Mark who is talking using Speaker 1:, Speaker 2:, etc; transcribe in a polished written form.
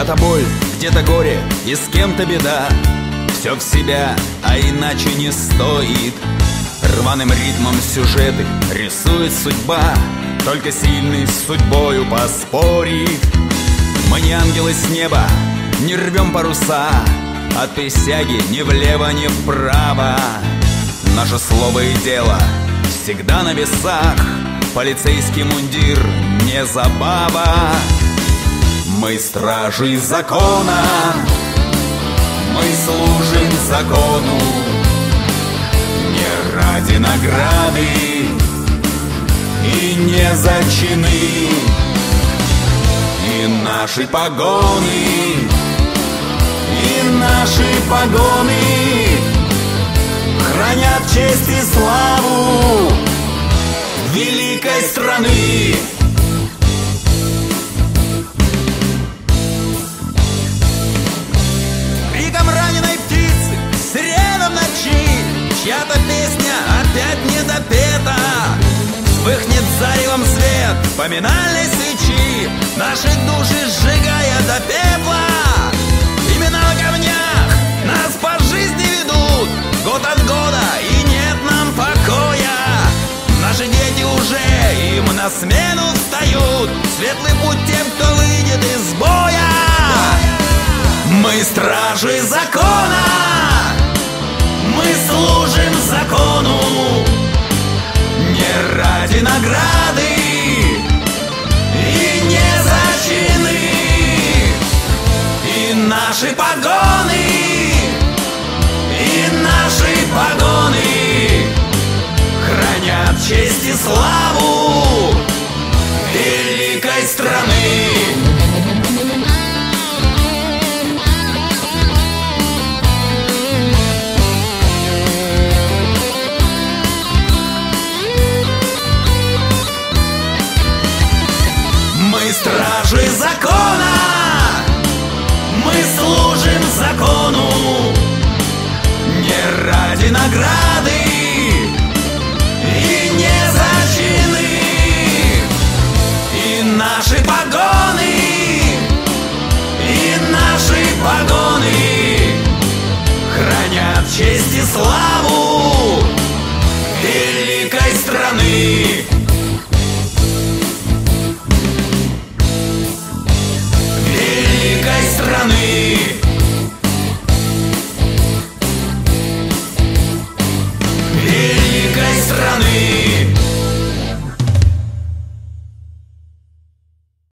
Speaker 1: Чья-то боль, где-то горе и с кем-то беда. Все в себя, а иначе не стоит. Рваным ритмом сюжеты рисует судьба. Только сильный с судьбою поспорит. Мы не ангелы с неба, не рвем паруса. От присяги ни влево, ни вправо. Наше слово и дело всегда на весах. Полицейский мундир не забава. Мы стражи закона, мы служим закону. Не ради награды и не за чины. И наши погоны, и наши погоны хранят честь и славу великой страны. Криком раненой птицы, сиреном ночи, чья-то песня опять не допета. Вспыхнет заревом свет поминальной свечи, наши души сжигая до пепла. Имена на камнях нас по жизни ведут год от года, и нет нам покоя. Наши дети уже им на смену встают. Светлый путь тем, кто выйдет из боя. Мы стражи закона, мы служим закону. Не ради награды и не за чины. И наши погоны, и наши погоны хранят честь и славу великой страны. Мы стражи закона, мы служим закону. Не ради награды и не за чины. И наши погоны, и наши погоны хранят честь и славу великой страны. Великой страны. Великой страны.